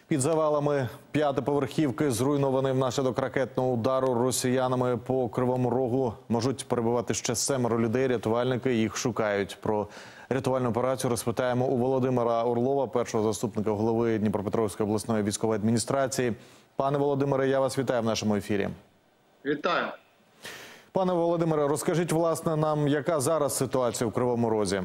Під завалами п'ятиповерхівки, зруйнований внаслідок ракетного удару росіянами по Кривому Рогу, можуть перебувати ще 7 людей. Рятувальники їх шукають. Про рятувальну операцію розпитаємо у Володимира Орлова, першого заступника голови Дніпропетровської обласної військової адміністрації. Пане Володимире, я вас вітаю в нашому ефірі. Вітаю. Пане Володимире, розкажіть, власне, нам, яка зараз ситуація у Кривому Розі?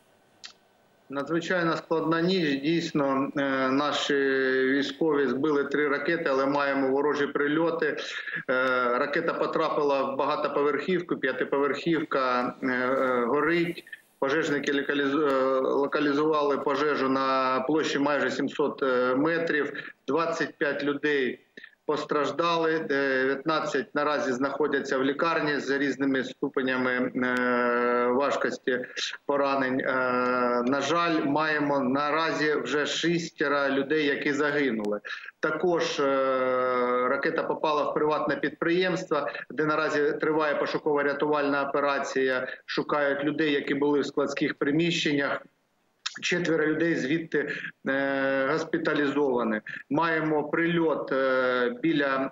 Надзвичайно складна ніч. Дійсно, наші військові збили 3 ракети, але маємо ворожі прильоти. Ракета потрапила в багатоповерхівку, п'ятиповерхівка горить. Пожежники локалізували пожежу на площі майже 700 метрів. 25 людей постраждали, 19 наразі знаходяться в лікарні з різними ступенями важкості поранень. На жаль, маємо наразі вже 6 людей, які загинули. Також ракета попала в приватне підприємство, де наразі триває пошуково-рятувальна операція. Шукають людей, які були в складських приміщеннях. 4 людей звідти госпіталізовані. Маємо прильот біля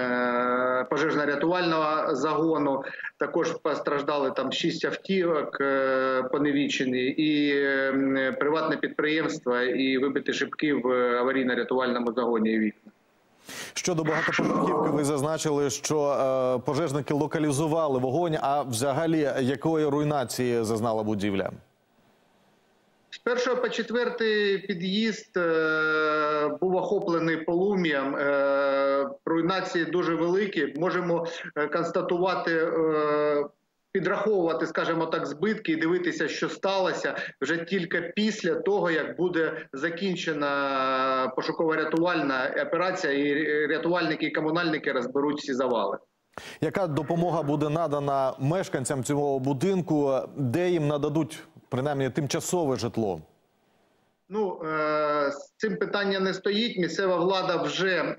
пожежно-рятувального загону. Також постраждали там 6 автівок поневічені, і приватне підприємство, і вибиті шибки в аварійно-рятувальному загоні і вікна. Щодо багатоповерхівки, ви зазначили, що пожежники локалізували вогонь, а взагалі якої руйнації зазнала будівля? З 1 по 4 під'їзд був охоплений полум'ям. Руйнації дуже великі. Можемо констатувати, підраховувати, скажімо так, збитки і дивитися, що сталося вже тільки після того, як буде закінчена пошуково-рятувальна операція і рятувальники і комунальники розберуть всі завали. Яка допомога буде надана мешканцям цього будинку, де їм нададуть, принаймні, тимчасове житло? З цим питання не стоїть. Місцева влада вже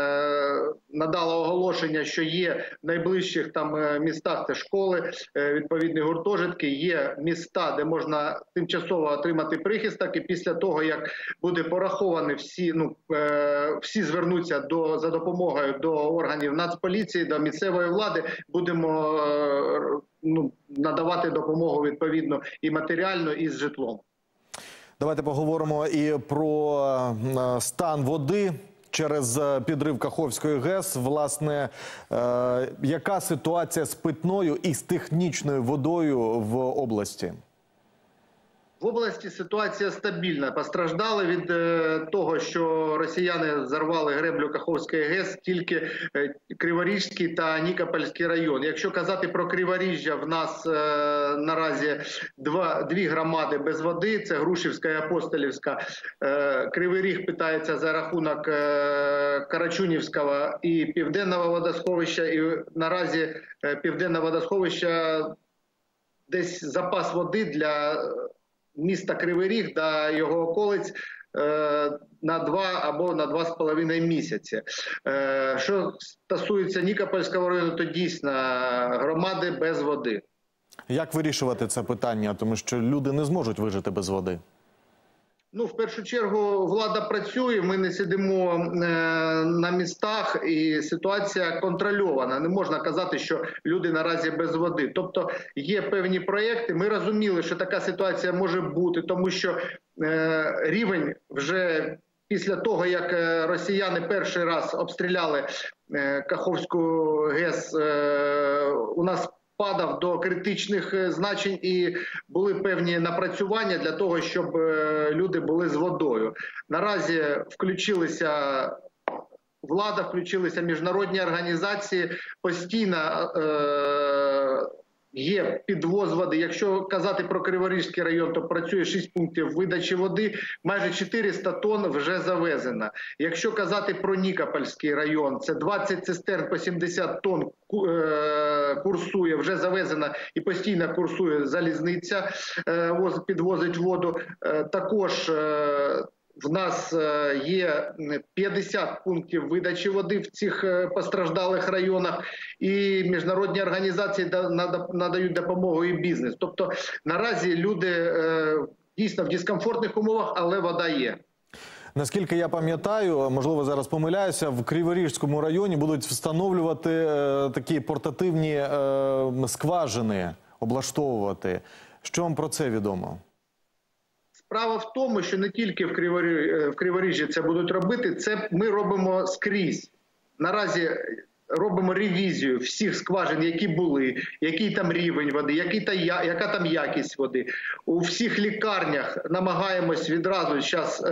надала оголошення, що є в найближчих там містах, це школи, відповідні гуртожитки, є міста, де можна тимчасово отримати прихисток, і після того, як буде пораховані всі звернуться за допомогою до органів Нацполіції, до місцевої влади, будемо надавати допомогу відповідно і матеріально, і з житлом. Давайте поговоримо і про стан води через підрив Каховської ГЕС. Власне, яка ситуація з питною і з технічною водою в області? В області ситуація стабільна. Постраждали від того, що росіяни зарвали греблю Каховської ГЕС, тільки Криворіжський та Нікопольський район. Якщо казати про Криворіжжя, в нас наразі дві громади без води, це Грушівська і Апостолівська. Кривий Ріг питається за рахунок Карачунівського і Південного водосховища, і наразі Південне водосховище десь запас води для міста Кривий Ріг та його околиць на 2 або на 2,5 місяці. Що стосується Нікопольського району, то дійсно громади без води. Як вирішувати це питання? Тому що люди не зможуть вижити без води. В першу чергу влада працює, ми не сидимо на містах, і ситуація контрольована. Не можна казати, що люди наразі без води. Тобто є певні проєкти. Ми розуміли, що така ситуація може бути, тому що рівень вже після того, як росіяни перший раз обстріляли Каховську ГЕС, у нас падав до критичних значень, і були певні напрацювання для того, щоб люди були з водою. Наразі включилися влада, включилися міжнародні організації, постійно є підвоз води. Якщо казати про Криворізький район, то працює 6 пунктів видачі води, майже 400 тонн вже завезено. Якщо казати про Нікопольський район, це 20 цистерн по 70 тонн курсує, вже завезена і постійно курсує залізниця, підвозить воду. Також в нас є 50 пунктів видачі води в цих постраждалих районах, і міжнародні організації надають допомогу і бізнес. Тобто наразі люди дійсно в дискомфортних умовах, але вода є. Наскільки я пам'ятаю, можливо, зараз помиляюся, в Криворіжському районі будуть встановлювати такі портативні скважини, облаштовувати. Що вам про це відомо? Справа в тому, що не тільки в Криворіжжі це будуть робити, це ми робимо скрізь. Наразі робимо ревізію всіх скважин, які були, який там рівень води, яка там якість води. У всіх лікарнях намагаємось відразу зараз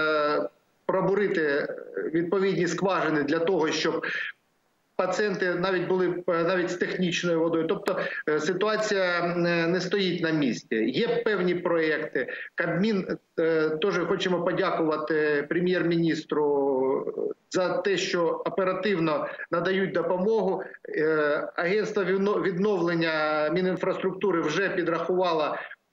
пробурити відповідні скважини для того, щоб пацієнти навіть з технічною водою. Тобто ситуація не стоїть на місці. Є певні проекти. Кабмін, теж хочемо подякувати прем'єр-міністру за те, що оперативно надають допомогу. Агентство відновлення Мінінфраструктури вже підрахувало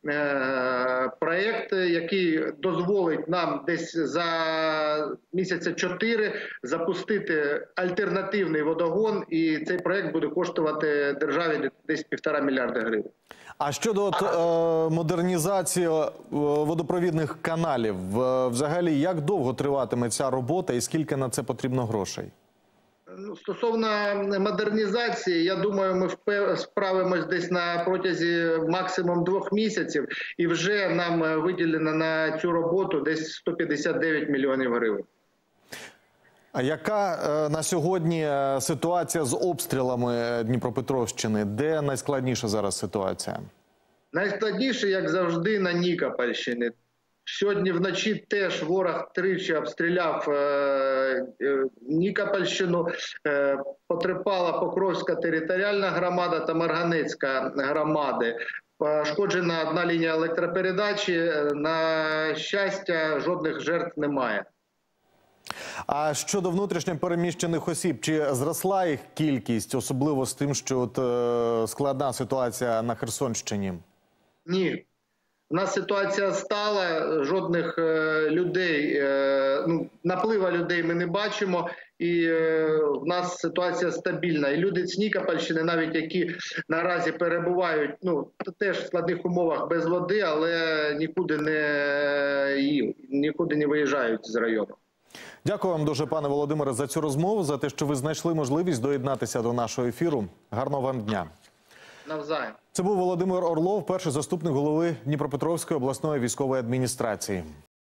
проєкт, який дозволить нам десь за місяця 4 запустити альтернативний водогон, і цей проєкт буде коштувати державі десь 1,5 мільярда гривень. А щодо модернізації водопровідних каналів, взагалі, як довго триватиме ця робота і скільки на це потрібно грошей? Стосовно модернізації, я думаю, ми справимось десь на протязі максимум 2 місяців, і вже нам виділено на цю роботу десь 159 мільйонів гривень. А яка на сьогодні ситуація з обстрілами Дніпропетровщини? Де найскладніша зараз ситуація? Найскладніше, як завжди, на Нікопольщині. Сьогодні вночі теж ворог тричі обстріляв Нікопольщину, потерпала Покровська територіальна громада та Марганецька громади. Пошкоджена одна лінія електропередачі, на щастя, жодних жертв немає. А щодо внутрішньо переміщених осіб, чи зросла їх кількість, особливо з тим, що складна ситуація на Херсонщині? Ні. У нас ситуація стала, жодних людей, наплива людей ми не бачимо, і в нас ситуація стабільна. І люди з Нікопольщини, навіть які наразі перебувають, теж в складних умовах без води, але нікуди не виїжджають з району. Дякую вам дуже, пане Володимире, за цю розмову, за те, що ви знайшли можливість доєднатися до нашого ефіру. Гарного вам дня. Навзаєм. Це був Володимир Орлов, перший заступник голови Дніпропетровської обласної військової адміністрації.